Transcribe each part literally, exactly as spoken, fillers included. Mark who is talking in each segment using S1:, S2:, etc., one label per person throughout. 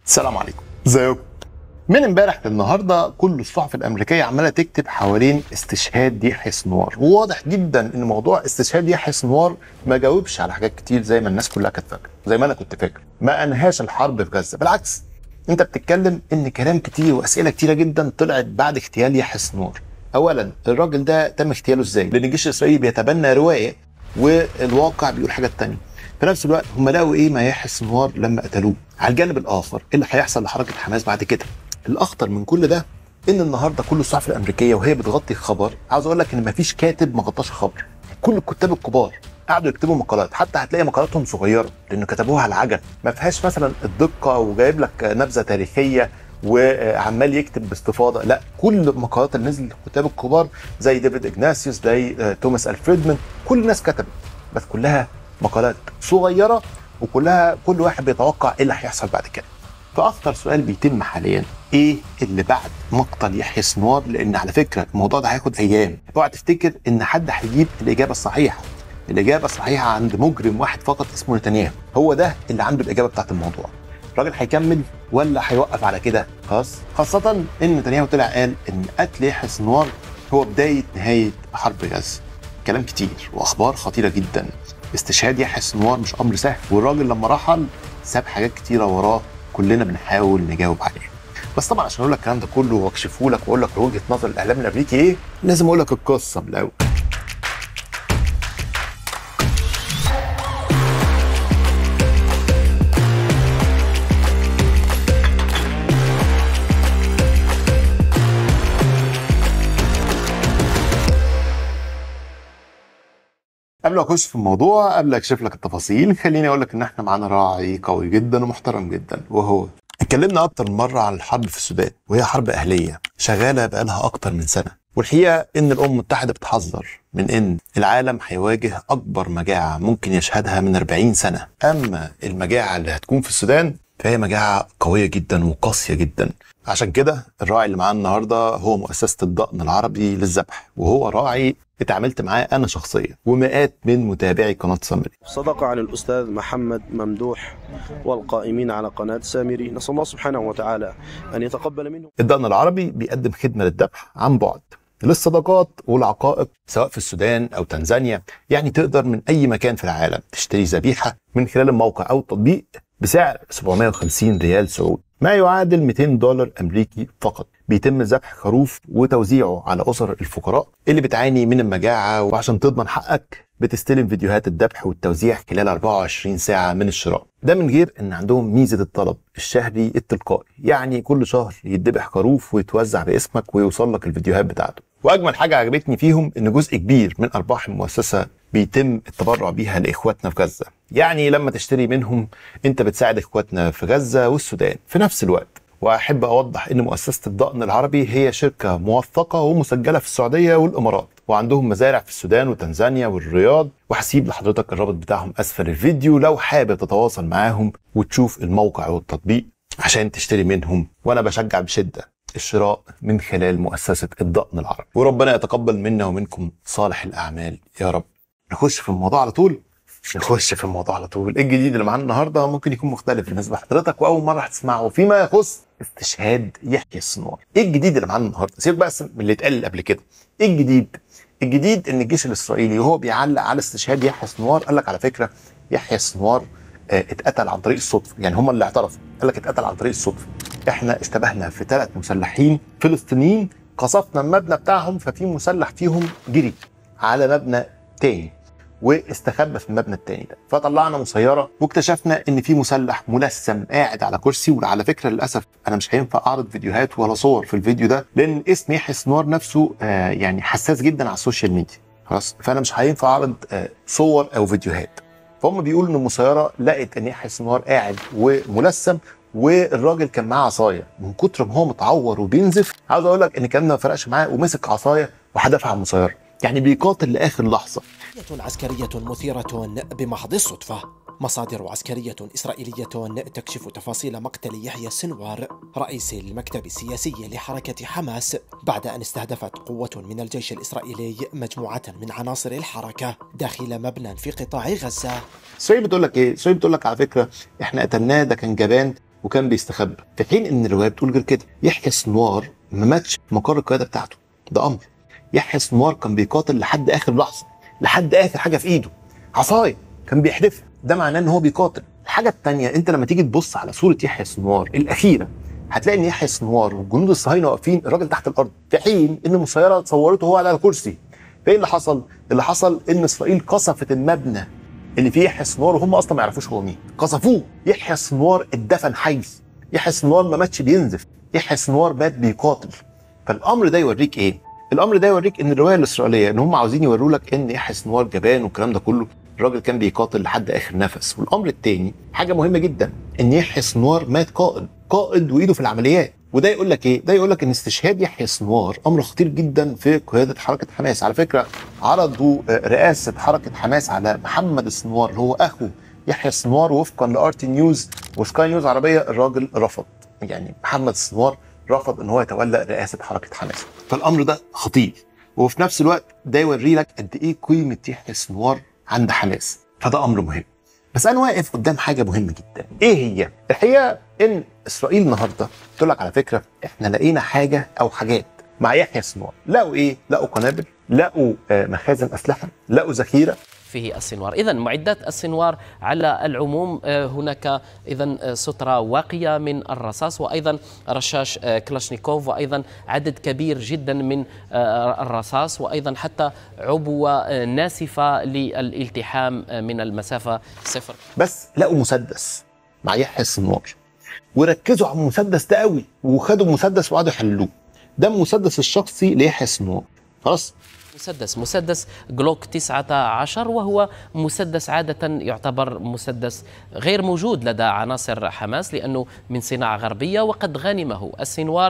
S1: السلام عليكم، ازيكم؟ من امبارح للنهارده كل الصحف الامريكيه عماله تكتب حوالين استشهاد يحيى سنوار، وواضح جدا ان موضوع استشهاد يحيى سنوار ما جاوبش على حاجات كتير زي ما الناس كلها كانت فاكره، زي ما انا كنت فاكر، ما انهاش الحرب في غزه، بالعكس انت بتتكلم ان كلام كتير واسئله كتيره جدا طلعت بعد اغتيال يحيى سنوار. اولا الراجل ده تم اغتياله ازاي؟ لان الجيش الاسرائيلي بيتبنى روايه والواقع بيقول حاجات تانية. في نفس الوقت هم لقوا ايه ما يحيى سنوار لما قتلوه. على الجانب الاخر ايه اللي هيحصل لحركه حماس بعد كده؟ الاخطر من كل ده ان النهارده كل الصحف الامريكيه وهي بتغطي الخبر، عاوز اقول لك ان مفيش كاتب ما غطاش الخبر. كل الكتاب الكبار قعدوا يكتبوا مقالات، حتى هتلاقي مقالاتهم صغيره لانه كتبوها على العجل، ما فيهاش مثلا الدقه وجايب لك نبذه تاريخيه وعمال يكتب باستفاضه، لا، كل المقالات اللي نزلت الكتاب الكبار زي ديفيد إغناسيوس زي توماس الفريدمان، كل الناس كتبت، بس كلها مقالات صغيره وكلها كل واحد بيتوقع ايه اللي هيحصل بعد كده. فاخطر سؤال بيتم حاليا ايه اللي بعد مقتل يحيى سنوار؟ لان على فكره الموضوع ده هياخد ايام، اوعى تفتكر ان حد هيجيب الاجابه الصحيحه. الاجابه الصحيحه عند مجرم واحد فقط اسمه نتنياهو، هو ده اللي عنده الاجابه بتاعت الموضوع. الراجل هيكمل ولا هيوقف على كده؟ خلاص، خاصه ان نتنياهو طلع قال ان قتل يحيى سنوار هو بدايه نهايه حرب غزه. كلام كتير واخبار خطيره جدا. استشهاد يحيى سنوار مش امر سهل، والراجل لما رحل ساب حاجات كتيره وراه كلنا بنحاول نجاوب عليها. بس طبعا عشان اقول لك الكلام ده كله واكشفه لك واقول لك وجهه نظر الاعلام الامريكي ايه، لازم اقول لك القصه من الاول. قبل ما اخش في الموضوع، قبل اكشف لك التفاصيل، خليني اقول لك ان احنا معانا راعي قوي جدا ومحترم جدا، وهو اتكلمنا اكتر من مره عن الحرب في السودان، وهي حرب اهليه شغاله بقالها اكتر من سنه، والحقيقه ان الامم المتحده بتحذر من ان العالم هيواجه اكبر مجاعه ممكن يشهدها من أربعين سنه. اما المجاعه اللي هتكون في السودان فهي مجاعه قويه جدا وقاسيه جدا. عشان كده الراعي اللي معانا النهارده هو مؤسسه الضأن العربي للذبح، وهو راعي اتعاملت معاه انا شخصيا ومئات من متابعي قناه سامري.
S2: صدق عن الاستاذ محمد ممدوح والقائمين على قناه سامري، نسال الله سبحانه وتعالى ان يتقبل منهم.
S1: الضأن العربي بيقدم خدمه للذبح عن بعد للصداقات والعقائق سواء في السودان او تنزانيا، يعني تقدر من اي مكان في العالم تشتري ذبيحه من خلال الموقع او التطبيق بسعر سبعمائة وخمسين ريال سعودي، ما يعادل مئتين دولار امريكي فقط. بيتم ذبح خروف وتوزيعه على اسر الفقراء اللي بتعاني من المجاعه، وعشان تضمن حقك بتستلم فيديوهات الذبح والتوزيع خلال أربعة وعشرين ساعه من الشراء. ده من غير ان عندهم ميزه الطلب الشهري التلقائي، يعني كل شهر يتذبح خروف ويتوزع باسمك ويوصل لك الفيديوهات بتاعته. واجمل حاجه عجبتني فيهم ان جزء كبير من ارباح المؤسسه بيتم التبرع بيها لاخواتنا في غزه، يعني لما تشتري منهم انت بتساعد اخواتنا في غزه والسودان في نفس الوقت. واحب اوضح ان مؤسسه الضأن العربي هي شركه موثقه ومسجله في السعوديه والامارات، وعندهم مزارع في السودان وتنزانيا والرياض، وهسيب لحضرتك الرابط بتاعهم اسفل الفيديو لو حابب تتواصل معاهم وتشوف الموقع والتطبيق عشان تشتري منهم. وانا بشجع بشده الشراء من خلال مؤسسه الضأن العربي، وربنا يتقبل منا ومنكم صالح الاعمال يا رب. نخش في الموضوع على طول. نخش في الموضوع على طول. الجديد اللي معانا النهارده ممكن يكون مختلف بالنسبه لحضرتك واول مره هتسمعه فيما يخص استشهاد يحيى سنوار. ايه الجديد اللي معانا النهارده؟ سيبك بس من اللي اتقال قبل كده. ايه الجديد؟ الجديد ان الجيش الاسرائيلي وهو بيعلق على استشهاد يحيى سنوار قال لك على فكره يحيى سنوار اه اتقتل عن طريق الصدفه، يعني هم اللي اعترفوا قال لك اتقتل عن طريق الصدفه. احنا اشتبهنا في ثلاث مسلحين فلسطينيين، قصفنا المبنى بتاعهم، ففي مسلح فيهم جري على مبنى تاني واستخبى في المبنى التاني ده، فطلعنا مسيره واكتشفنا ان في مسلح ملثم قاعد على كرسي. وعلى فكره للاسف انا مش هينفع اعرض فيديوهات ولا صور في الفيديو ده لان اسم يحيى سنوار نفسه آه يعني حساس جدا على السوشيال ميديا، خلاص، فانا مش هينفع اعرض آه صور او فيديوهات. فهم بيقولوا ان المسيره لقت ان يحيى سنوار قاعد وملثم والراجل كان معاه عصايه، من كتر ما هو متعور وبينزف عاوز اقول لك ان الكلام ما فرقش معاه ومسك عصايه وحدفها على المسيره، يعني بيقاتل لاخر لحظه.
S3: عسكرية مثيرة بمحض الصدفة. مصادر عسكرية إسرائيلية تكشف تفاصيل مقتل يحيى سنوار رئيس المكتب السياسي لحركة حماس بعد أن استهدفت قوة من الجيش الإسرائيلي مجموعة من عناصر الحركة داخل مبنى في قطاع غزة.
S1: إسرائيل بتقول لك إيه؟ إسرائيل بتقول لك على فكرة إحنا قتلناه، ده كان جبان وكان بيستخبى، في حين ان الروايه بتقول غير كده. يحيى السنوار ما ماتش في مقر القياده بتاعته، ده امر. يحيى السنوار كان بيقاتل لحد اخر لحظه، لحد اخر حاجه في ايده، عصايه كان بيحدفها، ده معناه ان هو بيقاتل. الحاجه الثانيه، انت لما تيجي تبص على صوره يحيى السنوار الاخيره هتلاقي ان يحيى السنوار والجنود الصهاينه واقفين، الراجل تحت الارض، في حين ان المسيره صورته وهو على الكرسي. فايه اللي حصل؟ اللي حصل ان اسرائيل قصفت المبنى اللي فيه يحيى السنوار وهم اصلا ما يعرفوش هو مين، قصفوه. يحيى السنوار اتدفن حي، يحيى السنوار ما ماتش بينزف، يحيى السنوار مات بيقاتل. فالامر ده يوريك ايه؟ الامر ده يوريك ان الروايه الاسرائيليه ان هم عاوزين يوروا لك ان يحيى السنوار جبان والكلام ده كله، الراجل كان بيقاتل لحد اخر نفس. والامر الثاني حاجه مهمه جدا، ان يحيى السنوار مات قائد، قائد وايده في العمليات. وده يقول لك ايه؟ ده يقول لك ان استشهاد يحيى السنوار امر خطير جدا في قياده حركه حماس. على فكره عرضوا رئاسه حركه حماس على محمد السنوار اللي هو اخو يحيى السنوار، وفقا لارتي نيوز وسكاي نيوز عربيه الراجل رفض، يعني محمد السنوار رفض ان هو يتولى رئاسه حركه حماس. فالامر ده خطير، وفي نفس الوقت ده يوري لك قد ايه قيمه يحيى السنوار عند حماس، فده امر مهم. بس انا واقف قدام حاجه مهمه جدا، ايه هي؟ الحقيقه ان اسرائيل النهارده بتقول لك على فكره احنا لقينا حاجه او حاجات مع يحيى السنوار. لقوا ايه؟ لقوا قنابل، لقوا مخازن اسلحه، لقوا ذخيره
S4: فيه السنوار. إذا معدات السنوار على العموم هناك إذا سترة واقية من الرصاص، وأيضا رشاش كلاشنيكوف، وأيضا عدد كبير جدا من الرصاص، وأيضا حتى عبوة ناسفة للالتحام من المسافة صفر.
S1: بس لقوا مسدس مع يحيى السنوار، وركزوا على المسدس ده قوي، وخدوا المسدس وقعدوا يحللوه. ده المسدس الشخصي ليحيى السنوار. خلاص،
S4: مسدس مسدس جلوك تسعة عشر، وهو مسدس عادة يعتبر مسدس غير موجود لدى عناصر حماس لأنه من صناعة غربية، وقد غنمه السنوار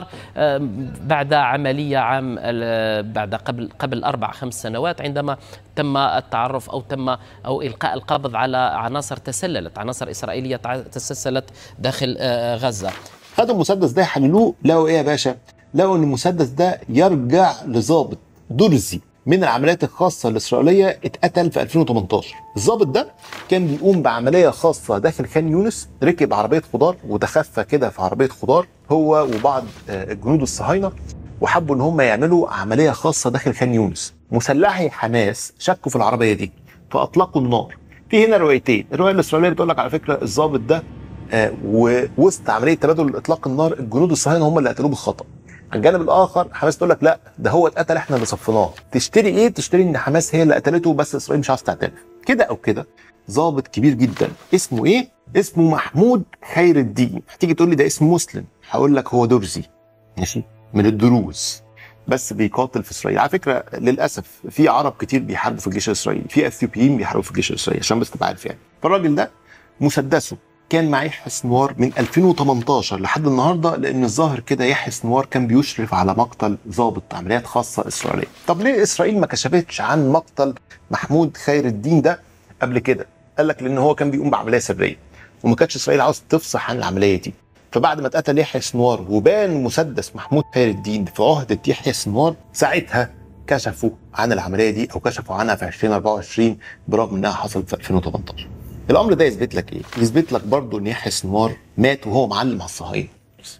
S4: بعد عملية عام بعد قبل قبل أربع خمس سنوات، عندما تم التعرف أو تم أو إلقاء القبض على عناصر تسللت، عناصر إسرائيلية تسللت داخل غزة.
S1: خدوا المسدس ده يحللوه، لقوا إيه يا باشا؟ لقوا إن المسدس ده يرجع لضابط درزي من العمليات الخاصة الإسرائيلية اتقتل في ألفين وثمانية عشر. الضابط ده كان بيقوم بعملية خاصة داخل خان يونس، ركب عربية خضار وتخفى كده في عربية خضار هو وبعض الجنود الصهاينة، وحبوا ان هم يعملوا عملية خاصة داخل خان يونس. مسلحي حماس شكوا في العربية دي فأطلقوا النار. في هنا روايتين، الرواية الإسرائيلية بتقول لك على فكرة الضابط ده آه ووسط عملية تبادل إطلاق النار الجنود الصهاينة هم اللي قتلوه بالخطأ. على الجانب الاخر حماس تقول لك لا ده هو اتقتل احنا اللي صفناه. تشتري ايه؟ تشتري ان حماس هي اللي قتلته بس اسرائيل مش عاوز تعترف. كده او كده ضابط كبير جدا اسمه ايه؟ اسمه محمود خير الدين. هتيجي تقول لي ده اسم مسلم، هقول لك هو درزي ماشي من الدروز بس بيقاتل في اسرائيل. على فكره للاسف في عرب كتير بيحاربوا في الجيش الاسرائيلي، في اثيوبيين بيحاربوا في الجيش الاسرائيلي عشان بس تبقى عارف يعني. فالراجل ده مسدسه كان مع يحيى السنوار من ألفين وثمانية عشر لحد النهارده، لان الظاهر كده يحيى السنوار كان بيشرف على مقتل ضابط عمليات خاصه اسرائيليه. طب ليه اسرائيل ما كشفتش عن مقتل محمود خير الدين ده قبل كده؟ قال لك لان هو كان بيقوم بعمليه سريه وما كانتش اسرائيل عاوز تفصح عن العمليه دي. فبعد ما اتقتل يحيى السنوار وبان مسدس محمود خير الدين في عهده يحيى السنوار، ساعتها كشفوا عن العمليه دي او كشفوا عنها في ألفين وأربعة وعشرين برغم انها حصلت في ألفين وثمانية عشر. الامر ده يثبت لك ايه؟ يثبت لك برضه ان يحيى السنوار مات وهو معلم على الصهاينه.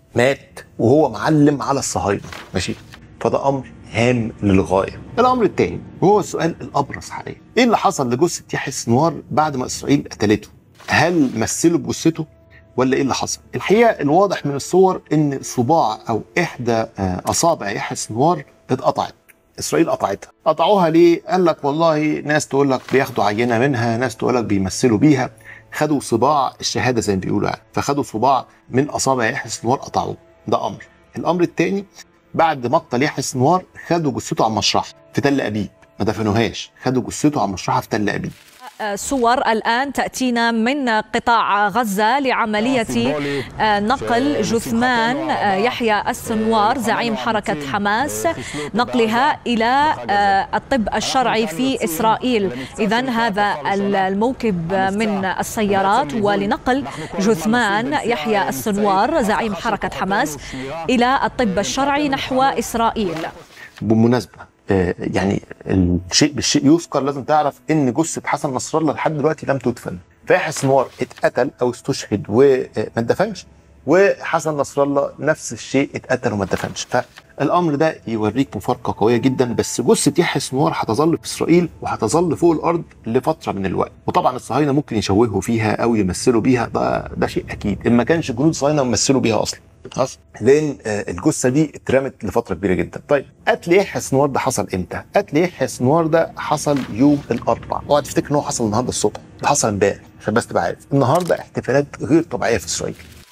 S1: مات وهو معلم على الصهاينه، ماشي؟ فده امر هام للغايه. الامر الثاني وهو السؤال الابرز حاليا، ايه اللي حصل لجثه يحيى السنوار بعد ما اسرائيل قتلته؟ هل مثلوا بجثته ولا ايه اللي حصل؟ الحقيقه الواضح من الصور ان صباع او احدى اصابع يحيى السنوار اتقطعت. اسرائيل قطعتها. قطعوها ليه؟ قال لك والله ناس تقول لك بياخدوا عينه منها، ناس تقول لك بيمثلوا بيها. خدوا صباع الشهاده زي ما بيقولوا يعني، فخدوا صباع من اصابع يحيى السنوار قطعوه. ده امر. الامر الثاني، بعد مقتل يحيى السنوار خدوا جثته على المشرحه في تل ابيب، ما دفنوهاش، خدوا جثته على المشرحه في تل ابيب.
S5: صور الآن تأتينا من قطاع غزة لعملية نقل جثمان يحيى السنوار زعيم حركة حماس، نقلها إلى الطب الشرعي في إسرائيل. إذن هذا الموكب من السيارات ولنقل جثمان يحيى السنوار زعيم حركة حماس إلى الطب الشرعي نحو إسرائيل.
S1: بالمناسبة يعني الشيء بالشيء يذكر، لازم تعرف ان جثه حسن نصر الله لحد دلوقتي لم تدفن. فيحيى السنوار اتقتل او استشهد وما اتدفنش، وحسن نصر الله نفس الشيء، اتقتل وما اتدفنش. فالامر ده يوريك مفارقه قويه جدا. بس جثه يحيى سنوار هتظل في اسرائيل وهتظل فوق الارض لفتره من الوقت، وطبعا الصهاينه ممكن يشوهوا فيها او يمثلوا بيها، ده ده شيء اكيد، ان ما كانش جنود الصهاينه يمثلوا بيها اصلا خلاص، لان الجثه دي اترمت لفتره كبيره جدا. طيب قتل يحيى سنوار ده حصل امتى؟ قتل يحيى سنوار ده حصل يوم الاربعاء، اوعى تفتكر ان هو حصل النهارده الصبح، ده حصل امبارح عشان بس تبقى عارف. النهارده احتفالات غير طبيعيه في اسرائيل.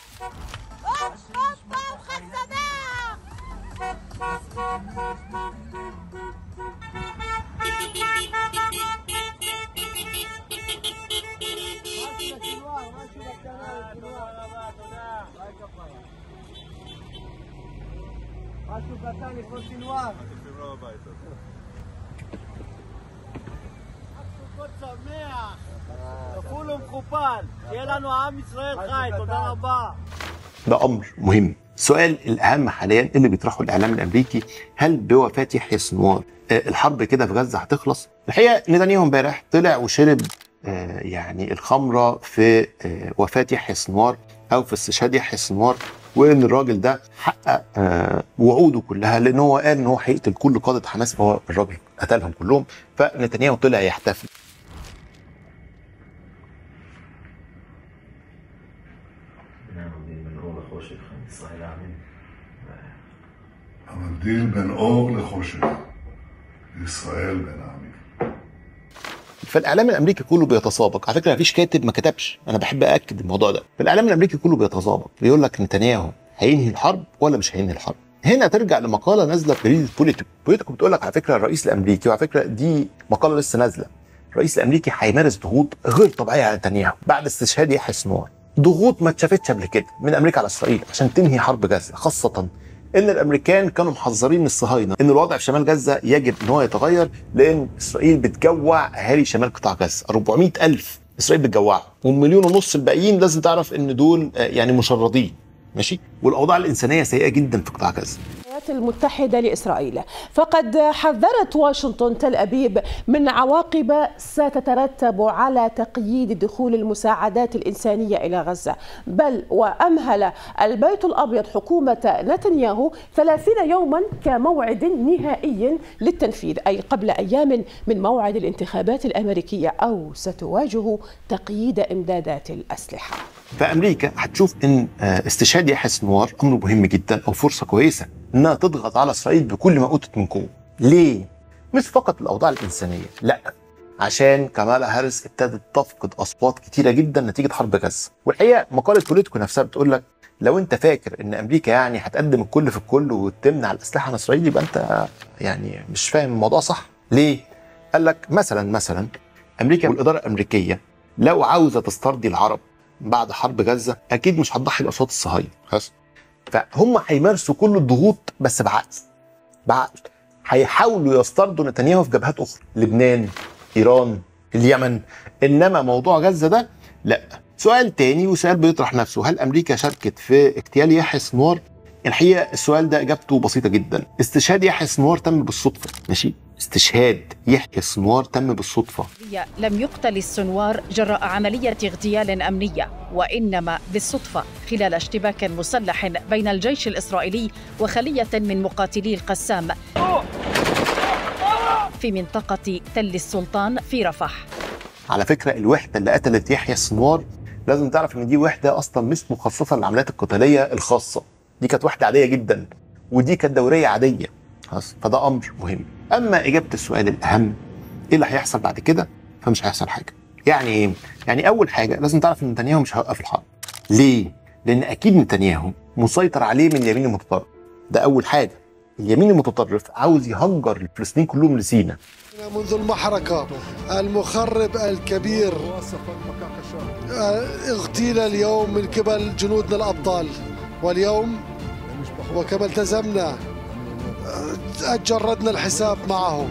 S6: משהו קטן לכל סינואר. סוכות שמח, כפול ומכופל, שיהיה לנו עם ישראל חי, תודה רבה.
S1: ده امر مهم. السؤال الاهم حاليا اللي بيطرحه الاعلام الامريكي، هل بوفاه يحيى سنوار الحرب كده في غزه هتخلص؟ الحقيقه نتنياهو امبارح طلع وشرب يعني الخمره في وفاه يحيى سنوار او في استشهاد يحيى سنوار، وان الراجل ده حقق وعوده كلها، لان هو قال ان هو هيقتل كل قاده حماس، فهو الراجل قتلهم كلهم. فنتنياهو طلع يحتفل.
S7: המבדיל בין אור לחושך, ישראל בין העמים.
S1: فالاعلام الامريكي كله بيتسابق، على فكره مفيش كاتب ما كتبش، انا بحب ااكد الموضوع ده. فالاعلام الامريكي كله بيتسابق، بيقول لك نتنياهو هينهي الحرب ولا مش هينهي الحرب. هنا ترجع لمقاله نازله في جريده بوليتيكو، بوليتيكو بتقول لك على فكره الرئيس الامريكي، وعلى فكره دي مقاله لسه نازله، الرئيس الامريكي هيمارس ضغوط غير طبيعيه على نتنياهو بعد استشهاد يحيى سنوار، ضغوط ما اتشافتش قبل كده من امريكا على اسرائيل عشان تنهي حرب غزه، خاصه ان الامريكان كانوا محذرين من الصهاينه ان الوضع في شمال غزه يجب ان هو يتغير، لان اسرائيل بتجوع اهالي شمال قطاع غزه، أربعمائة ألف اسرائيل بتجوعهم، والمليون ونص الباقيين لازم تعرف ان دول يعني مشردين، ماشي؟ والاوضاع الانسانيه سيئه جدا في قطاع غزه.
S8: الولايات المتحدة لإسرائيل فقد حذرت واشنطن تل أبيب من عواقب ستترتب على تقييد دخول المساعدات الإنسانية إلى غزة، بل وأمهل البيت الأبيض حكومة نتنياهو ثلاثين يوما كموعد نهائي للتنفيذ، أي قبل أيام من موعد الانتخابات الأمريكية، أو ستواجه تقييد إمدادات الأسلحة.
S1: فامريكا هتشوف ان استشهاد يحيى سنوار امر مهم جدا او فرصه كويسه انها تضغط على اسرائيل بكل ما اوتت من قوه. ليه؟ مش فقط الاوضاع الانسانيه، لا، عشان كمالا هاريس ابتدت تفقد اصوات كتيره جدا نتيجه حرب غزه. والحقيقه مقاله بوليتيكو نفسها بتقول لك لو انت فاكر ان امريكا يعني هتقدم الكل في الكل وتمنع الاسلحه عن اسرائيل، يبقى انت يعني مش فاهم الموضوع صح. ليه؟ قال لك مثلا مثلا امريكا والاداره الامريكيه لو عاوزه تسترضي العرب بعد حرب غزه اكيد مش هتضحي باصوات الصهاينه، خلاص؟ فهم هيمارسوا كل الضغوط بس بعقل. بعقل هيحاولوا يسترضوا نتنياهو في جبهات اخرى، لبنان، ايران، اليمن، انما موضوع غزه ده لا. سؤال تاني وسؤال بيطرح نفسه، هل امريكا شاركت في اغتيال يحيى سنوار؟ الحقيقه السؤال ده اجابته بسيطه جدا. استشهاد يحيى سنوار تم بالصدفه، ماشي؟ استشهاد يحيى سنوار تم بالصدفه.
S9: لم يقتل السنوار جراء عمليه اغتيال امنيه، وانما بالصدفه خلال اشتباك مسلح بين الجيش الاسرائيلي وخليه من مقاتلي القسام في منطقه تل السلطان في رفح.
S1: على فكره الوحده اللي قتلت يحيى سنوار لازم تعرف ان دي وحده اصلا مش مخصصه للعمليات القتاليه الخاصه، دي كانت وحده عاديه جدا، ودي كانت دوريه عاديه، خلاص؟ فده امر مهم. اما اجابه السؤال الاهم، ايه اللي هيحصل بعد كده؟ فمش هيحصل حاجه. يعني ايه؟ يعني اول حاجه لازم تعرف ان نتنياهو مش هيوقف الحرب. ليه؟ لان اكيد نتنياهو مسيطر عليه من اليمين المتطرف، ده اول حاجه. اليمين المتطرف عاوز يهجر الفلسطينيين كلهم لسيناء.
S10: منذ المحرقه المخرب الكبير اغتيل اليوم من قبل جنودنا الابطال، واليوم وكما التزمنا جردنا الحساب معهم.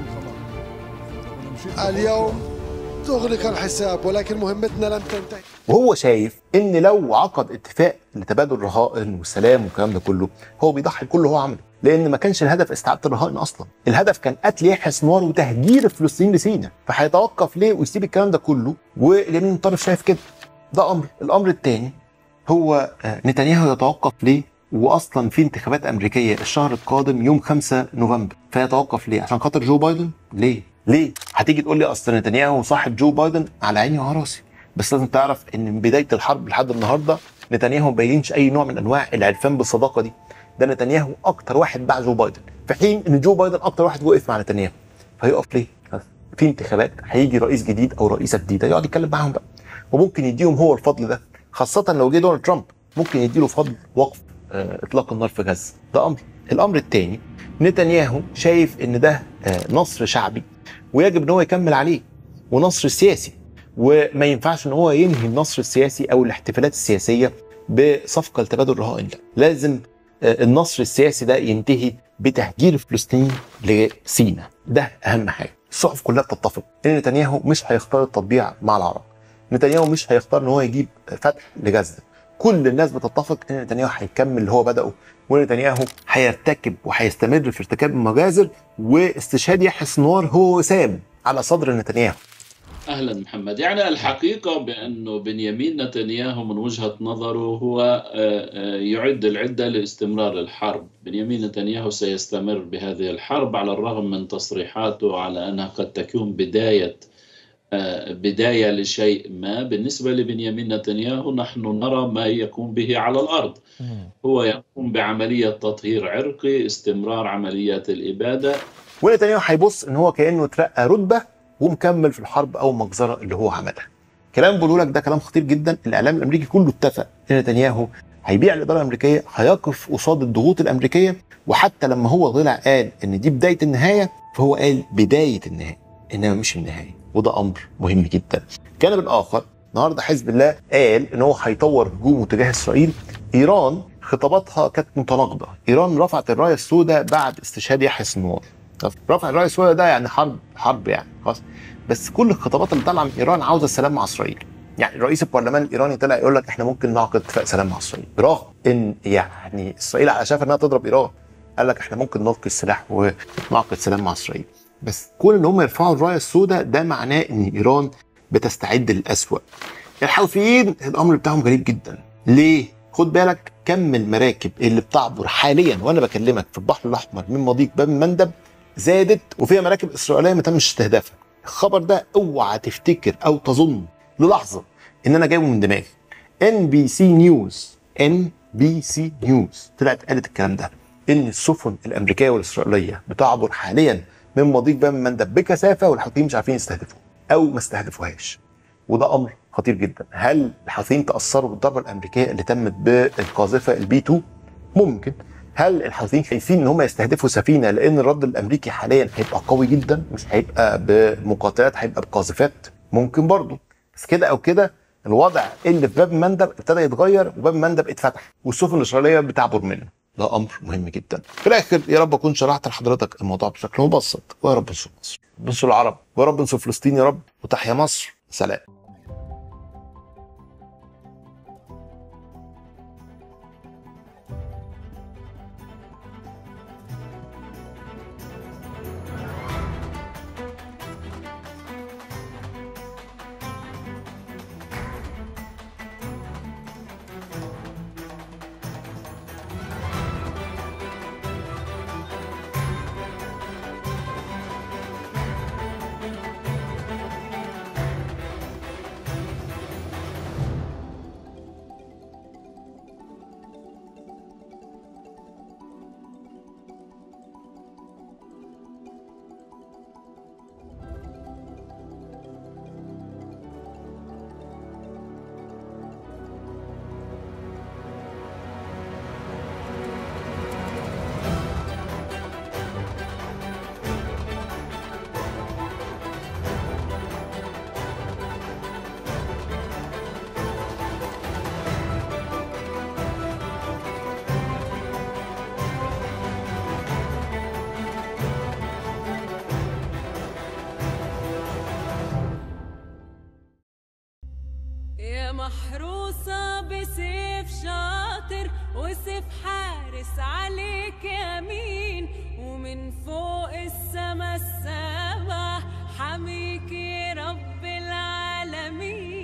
S10: اليوم اغلق الحساب، ولكن مهمتنا لم تنتهي.
S1: وهو شايف ان لو عقد اتفاق لتبادل رهائن والسلام والكلام ده كله، هو بيضحي بكل اللي هو عمله، لان ما كانش الهدف استعاده الرهائن اصلا، الهدف كان قتل يحيى سنوار وتهجير الفلسطينيين لسيناء، فهيتوقف ليه ويسيب الكلام ده كله؟ واليمين المتطرف شايف كده. ده امر. الامر الثاني هو نتنياهو يتوقف ليه؟ واصلا في انتخابات امريكيه الشهر القادم يوم خمسة نوفمبر، فيتوقف ليه؟ عشان خاطر جو بايدن؟ ليه؟ ليه؟ هتيجي تقول لي اصل نتنياهو صاحب جو بايدن، على عيني وعلى راسي، بس لازم تعرف ان من بدايه الحرب لحد النهارده نتنياهو ما بينش اي نوع من انواع العرفان بالصداقه دي. ده نتنياهو اكتر واحد باع جو بايدن، في حين ان جو بايدن اكتر واحد وقف مع نتنياهو. فيقف ليه؟ في انتخابات هيجي رئيس جديد او رئيسه جديده يقعد يتكلم معاهم بقى، وممكن يديهم هو الفضل ده، خاصه لو جه دونالد ترامب ممكن يديله فضل وقف اه اطلاق النار في غزه. ده امر. الامر الثاني، نتنياهو شايف ان ده اه نصر شعبي ويجب ان هو يكمل عليه، ونصر سياسي، وما ينفعش ان هو ينهي النصر السياسي او الاحتفالات السياسيه بصفقه لتبادل رهائن. لا، لازم النصر السياسي ده ينتهي بتهجير الفلسطينيين لسيناء. ده اهم حاجه. الصحف كلها بتتفق ان نتنياهو مش هيختار التطبيع مع العرب، نتنياهو مش هيختار ان هو يجيب فتح لغزه. كل الناس بتتفق ان نتنياهو هيكمل اللي هو بدأه، ونتنياهو هيرتكب وهيستمر في ارتكاب المجازر، واستشهاد يحيى سنوار هو وسام على صدر نتنياهو.
S11: أهلا محمد. يعني الحقيقة بأنه بنيامين نتنياهو من وجهة نظره هو يعد العدة لاستمرار الحرب. بنيامين نتنياهو سيستمر بهذه الحرب على الرغم من تصريحاته على أنها قد تكون بداية بداية لشيء ما. بالنسبة لبنيامين نتنياهو نحن نرى ما يقوم به على الأرض. هو يقوم بعملية تطهير عرقي، استمرار عمليات الإبادة،
S1: ونتنياهو هيبص ان هو كأنه اترقى رتبة ومكمل في الحرب او المجزرة اللي هو عملها. كلام بقوله لك ده كلام خطير جدا. الاعلام الامريكي كله اتفق ان نتنياهو هيبيع الاداره الامريكيه، هيقف قصاد الضغوط الامريكيه، وحتى لما هو طلع قال ان دي بدايه النهايه فهو قال بدايه النهايه انما مش النهايه، وده امر مهم جدا. الجانب الاخر، النهارده حزب الله قال ان هو هيطور هجومه تجاه اسرائيل. ايران خطاباتها كانت متناقضه. ايران رفعت الرايه السوداء بعد استشهاد يحيى سنوار. رفع الرايه السوداء ده يعني حرب حرب يعني خلاص، بس كل الخطابات اللي طالعه من ايران عاوزه السلام مع اسرائيل. يعني رئيس البرلمان الايراني طلع يقول لك احنا ممكن نعقد اتفاق سلام مع اسرائيل، برغم ان يعني اسرائيل على شايفه انها تضرب ايران. قال لك احنا ممكن نلقي السلاح ونعقد سلام مع اسرائيل. بس كون ان هم يرفعوا الرايه السوداء ده معناه ان ايران بتستعد للأسوأ. الحوثيين الامر بتاعهم غريب جدا. ليه؟ خد بالك كم المراكب اللي بتعبر حاليا وانا بكلمك في البحر الاحمر من مضيق باب المندب زادت، وفيها مراكب اسرائيليه ما تمش استهدافها. الخبر ده اوعى تفتكر او تظن للحظه ان انا جايبه من دماغي. ان بي سي نيوز ان بي سي نيوز طلعت قالت الكلام ده، ان السفن الامريكيه والاسرائيليه بتعبر حاليا من مضيق باب المندب بكثافه والحوثيين مش عارفين يستهدفوها او ما استهدفوهاش، وده امر خطير جدا. هل الحوثيين تاثروا بالضربه الامريكيه اللي تمت بالقاذفه البي اتنين؟ ممكن. هل الحوثيين خايفين ان هم يستهدفوا سفينه لان الرد الامريكي حاليا هيبقى قوي جدا، مش هيبقى بمقاتلات، هيبقى بقاذفات؟ ممكن برضه. بس كده او كده الوضع اللي في باب المندب ابتدى يتغير، وباب المندب اتفتح والسفن الاسرائيليه بتعبر منه. ده امر مهم جدا. في الاخر يا رب اكون شرحت لحضرتك الموضوع بشكل مبسط، ويا رب ننصر مصر، ننصر العرب، ويا رب ننصر فلسطين يا رب، وتحيا مصر. سلام.
S12: محروسة بسيف شاطر وسيف حارس عليك يمين، ومن فوق السما السبع حميك رب العالمين.